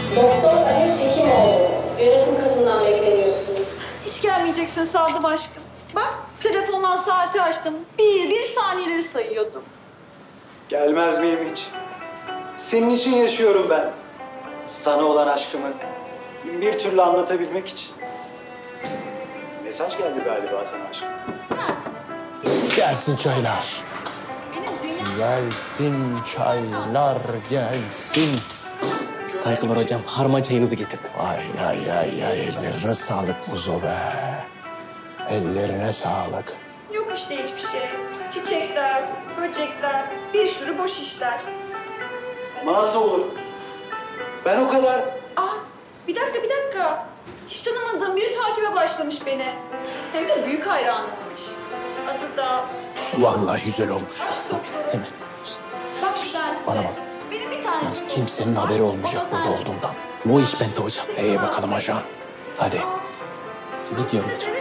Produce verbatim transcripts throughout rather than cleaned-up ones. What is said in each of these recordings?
Doktor Ateş Hekimoğlu, yönetim katından bekleniyorsunuz. Hiç gelmeyeceksin Sadık aşkım. Bak telefondan saati açtım. Bir bir saniyeleri sayıyordum. Gelmez miyim hiç? Senin için yaşıyorum ben. Sana olan aşkımı bir türlü anlatabilmek için. Mesaj geldi galiba sana aşkım. Gelsin çaylar. Gelsin çaylar gelsin. Saygılar hocam. Harman çayınızı getirdim. Ay ay ay ay ellerine sağlık Muzo be. Ellerine sağlık. Yok işte hiçbir şey. Çiçekler, böcekler, bir sürü boş işler. Ama nasıl olur? Ben o kadar... Aa, bir dakika bir dakika. Hiç tanımadığım biri takibe başlamış beni. Hem de büyük hayranımmış. Adı da... Vallahi güzel olmuş. Aşk doktoru. Bak sen. Bana bak. Benim bir tane... Kimsenin haberi olmayacak burada olduğundan. Bu iş bende hocam. İyi bakalım ajan. Hadi. Gidiyorum hocam.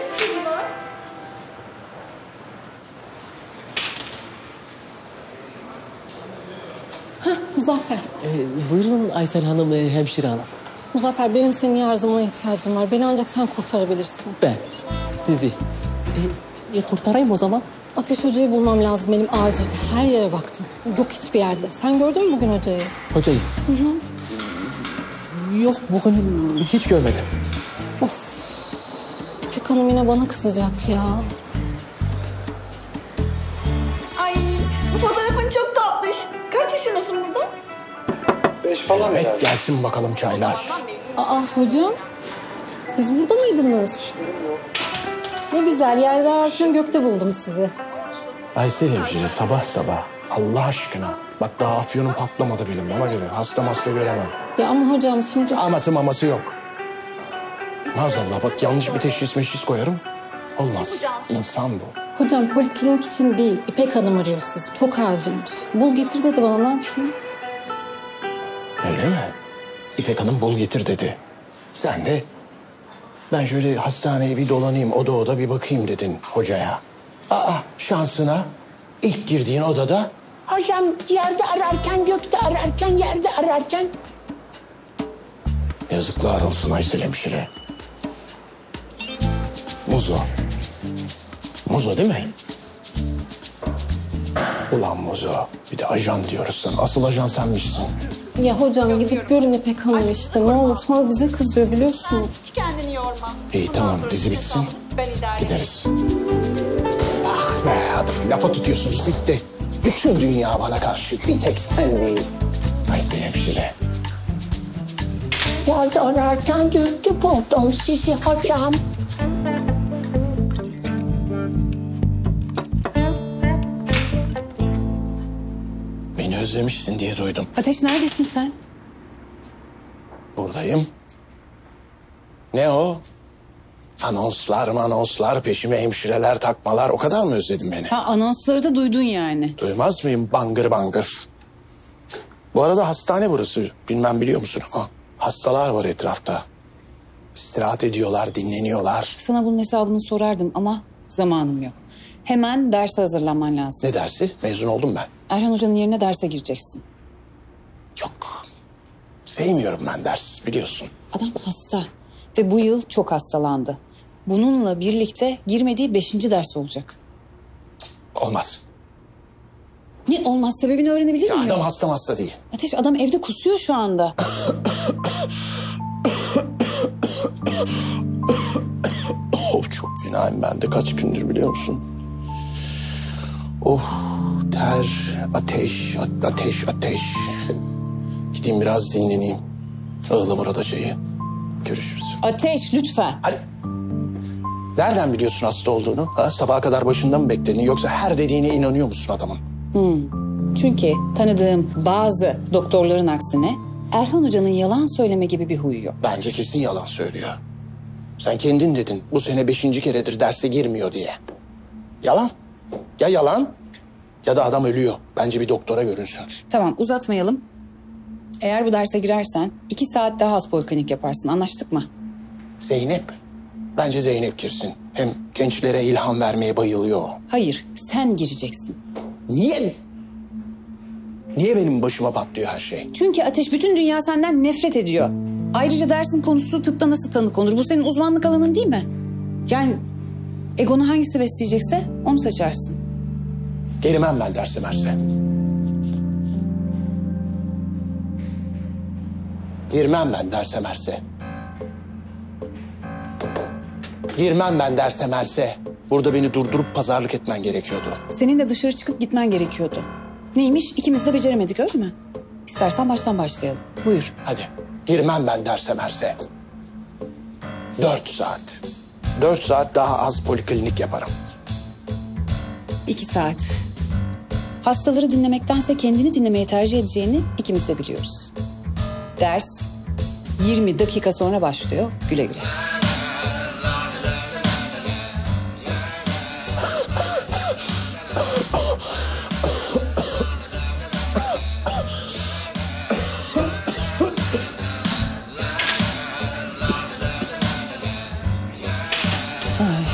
Heh, Muzaffer. Ee, buyurun Aysel Hanım, e, hemşire hanım. Muzaffer, benim senin yardımına ihtiyacım var. Beni ancak sen kurtarabilirsin. Ben sizi e, e, kurtarayım o zaman. Ateş Hoca'yı bulmam lazım benim acil. Her yere baktım. Yok hiçbir yerde. Sen gördün mü bugün hocayı? Hocayı? Hı hı. Yok, bugün hiç görmedim. Of. İpek Hanım yine bana kızacak ya. Ay, bu fotoğrafın çok tatlış. Kaç yaşındasın burada? Beş falan Evet herhalde. gelsin bakalım çaylar. Aa hocam. Siz burada mıydınız? Ne güzel. Yerde ararken gökte buldum sizi. Aysel hemşire sabah sabah Allah aşkına. Bak daha afyonum patlamadı benim ona göre. Hasta hasta göremem. Ya ama hocam şimdi... Aması maması yok. Maazallah bak yanlış bir teşhis meşhis koyarım. Olmaz. İnsan bu. Hocam poliklinik için değil. İpek Hanım arıyor sizi. Çok acilmiş. Bul getir dedi bana, ne yapayım? Öyle mi? İpek Hanım bul getir dedi. Sen de ben şöyle hastaneye bir dolanayım, oda oda bir bakayım dedin hocaya. Aa şansına ilk girdiğin odada hocam yerde ararken, gökte ararken, yerde ararken. Yazıklar olsun Aysel hemşire. Muzo. Muzo değil mi? Ulan Muzo. Bir de ajan diyoruz sana. Asıl ajan senmişsin. Ya hocam gidip görün İpek Hanım işte. Ne olur, sonra bize kızıyor biliyorsunuz. Hiç kendini yorma. İyi tamam dizi bitsin. Ben idare Gideriz. Ah be hadi lafa tutuyorsunuz bitti. Bütün dünya bana karşı. Bir tek sen değil. Aysel hemşire. Yerde ararken gördüm buldum sizi hocam. Beni özlemişsin diye duydum. Ateş neredesin sen? Buradayım. Ne o? Anonslar anonslar peşime hemşireler takmalar o kadar mı özledin beni? Ha, anonsları da duydun yani. Duymaz mıyım bangır bangır? Bu arada hastane burası. Bilmem biliyor musun ama hastalar var etrafta. İstirahat ediyorlar, dinleniyorlar. Sana bunun hesabını sorardım ama zamanım yok. Hemen derse hazırlanman lazım. Ne dersi? Mezun oldum ben. Erhan Hoca'nın yerine derse gireceksin. Yok. Sevmiyorum ben ders biliyorsun. Adam hasta ve bu yıl çok hastalandı. Bununla birlikte girmediği beşinci ders olacak. Olmaz. Ne olmaz, sebebini öğrenebilir Ya miyim? adam hasta hasta değil. Ateş, adam evde kusuyor şu anda. Of çok fenayım ben de kaç gündür biliyor musun? Oh ter, ateş, ateş, ateş. Gideyim biraz dinleneyim. Ihlamur adacayı. Görüşürüz. Ateş lütfen. Hadi. Nereden biliyorsun hasta olduğunu? Ha? Sabaha kadar başında mı bekledin yoksa her dediğine inanıyor musun adamın? Hmm. Çünkü tanıdığım bazı doktorların aksine Erhan Hoca'nın yalan söyleme gibi bir huyu yok. Bence kesin yalan söylüyor. Sen kendin dedin bu sene beşinci keredir derse girmiyor diye. Yalan. Ya yalan ya da adam ölüyor. Bence bir doktora görünsün. Tamam, uzatmayalım. Eğer bu derse girersen iki saat daha az poliklinik yaparsın. Anlaştık mı? Zeynep. Bence Zeynep girsin. Hem gençlere ilham vermeye bayılıyor o. Hayır, sen gireceksin. Niye? Niye benim başıma patlıyor her şey? Çünkü Ateş bütün dünya senden nefret ediyor. Ayrıca dersin konusu tıpta nasıl tanı konur? Bu senin uzmanlık alanın değil mi? Yani egonu hangisi besleyecekse onu seçersin. Girmem ben derse merse. Girmem ben derse merse. Girmem ben derse merse. Burada beni durdurup pazarlık etmen gerekiyordu. Senin de dışarı çıkıp gitmen gerekiyordu. Neymiş? İkimiz de beceremedik öyle mi? İstersen baştan başlayalım. Buyur. Hadi. Girmem ben derse merse. Dört saat. Dört saat daha az poliklinik yaparım. İki saat. Hastaları dinlemektense kendini dinlemeyi tercih edeceğini ikimiz de biliyoruz. Ders yirmi dakika sonra başlıyor. Güle güle. Ay.